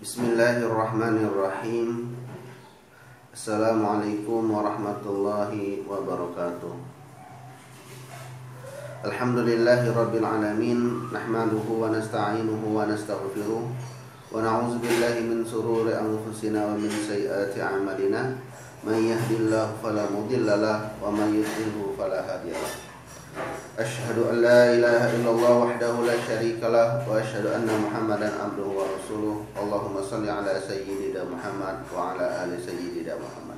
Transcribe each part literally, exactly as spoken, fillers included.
Bismillahirrahmanirrahim. Assalamualaikum warahmatullahi wabarakatuh. Alhamdulillahirabbil alamin, nahmaduhu wa nasta'inuhu wa nastaghfiruh wa na'udzu billahi min shururi anfusina wa min sayyiati a'malina. May yahdihillahu fala mudilla lahu wa may yudlilhu fala hadiya lahu. Asyhadu an la ilaha illallah wahdahu la syarika lah wa asyhadu anna Muhammadan abduhu wa rasuluh. Allahumma shalli ala sayyidina Muhammad wa ala ali sayyidina Muhammad.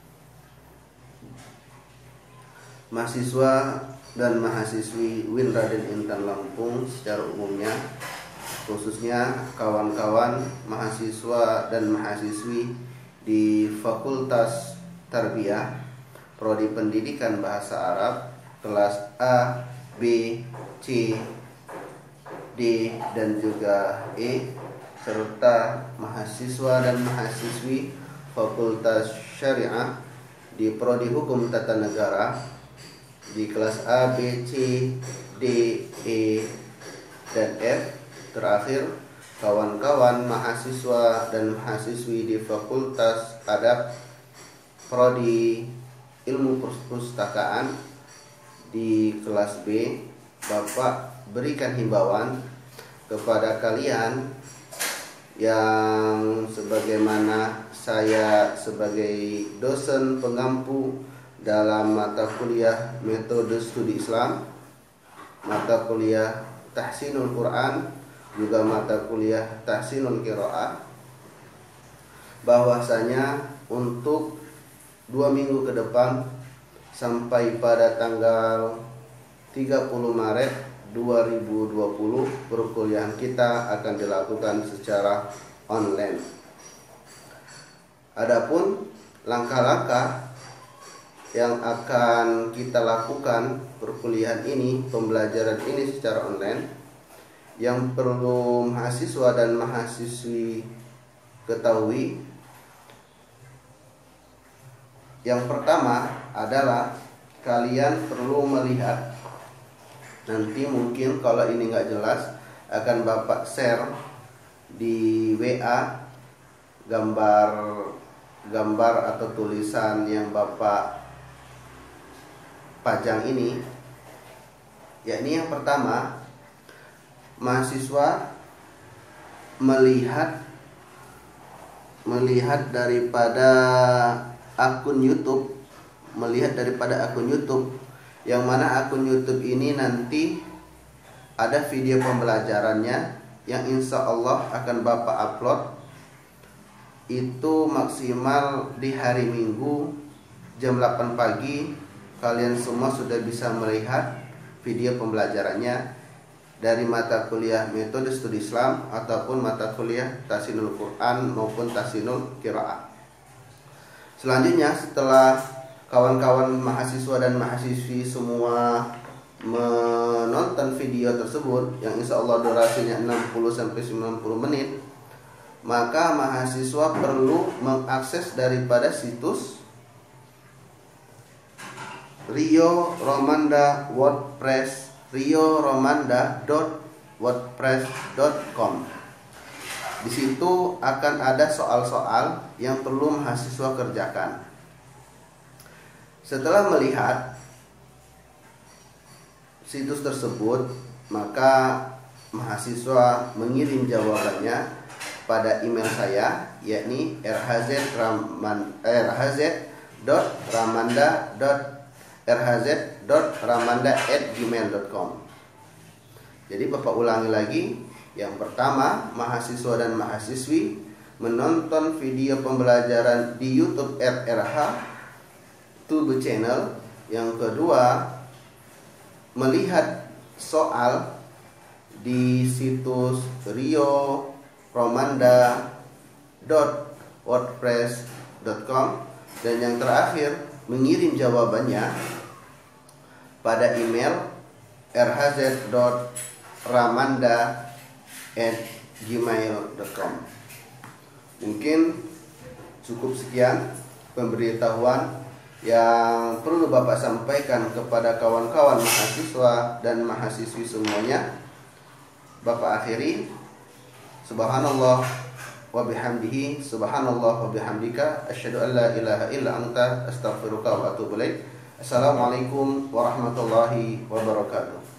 Mahasiswa dan mahasiswi U I N Raden Intan Lampung secara umumnya, khususnya kawan-kawan mahasiswa dan mahasiswi di Fakultas Tarbiyah Prodi Pendidikan Bahasa Arab kelas A, B, C, D, dan juga E, serta mahasiswa dan mahasiswi Fakultas Syariah di Prodi Hukum Tata Negara di kelas A, B, C, D, E, dan F. Terakhir, kawan-kawan mahasiswa dan mahasiswi di Fakultas Adab Prodi Ilmu Perpustakaan di kelas B. Bapak berikan himbauan kepada kalian yang sebagaimana saya sebagai dosen pengampu dalam mata kuliah metode studi Islam, mata kuliah tahsinul Quran, juga mata kuliah tahsinul qiraah, bahwasanya untuk dua minggu ke depan sampai pada tanggal tiga puluh Maret dua ribu dua puluh perkuliahan kita akan dilakukan secara online. Adapun langkah-langkah yang akan kita lakukan perkuliahan ini, pembelajaran ini secara online, yang perlu mahasiswa dan mahasiswi ketahui. Yang pertama adalah kalian perlu melihat, nanti mungkin kalau ini nggak jelas akan Bapak share di W A gambar gambar atau tulisan yang Bapak pajang ini. Yakni yang pertama, mahasiswa melihat melihat daripada akun YouTube, melihat daripada akun YouTube, yang mana akun YouTube ini nanti ada video pembelajarannya yang insya Allah akan Bapak upload itu maksimal di hari Minggu jam delapan pagi. Kalian semua sudah bisa melihat video pembelajarannya dari mata kuliah metode studi Islam ataupun mata kuliah tahsinul Quran maupun tahsinul qiraah. Selanjutnya, setelah kawan-kawan mahasiswa dan mahasiswi semua menonton video tersebut yang insya Allah durasinya enam puluh sampai sembilan puluh menit, maka mahasiswa perlu mengakses daripada situs Rio Romanda WordPress rio romanda dot wordpress dot com. Di situ akan ada soal-soal yang perlu mahasiswa kerjakan. Setelah melihat situs tersebut, maka mahasiswa mengirim jawabannya pada email saya, yakni r h z dot ramanda dot at gmail dot com. Jadi Bapak ulangi lagi. Yang pertama, mahasiswa dan mahasiswi menonton video pembelajaran di YouTube R R H Tube Channel. Yang kedua, melihat soal di situs rio romanda dot wordpress dot com. Dan yang terakhir, mengirim jawabannya pada email r h z dot ramanda at gmail dot com. Mungkin cukup sekian pemberitahuan yang perlu Bapak sampaikan kepada kawan-kawan mahasiswa dan mahasiswi semuanya. Bapak akhiri, subhanallah wa bihamdihi subhanallah wa bihamdika asyhadu an la ilaha illa anta astaghfiruka wa atubu ilaik. Assalamualaikum warahmatullahi wabarakatuh.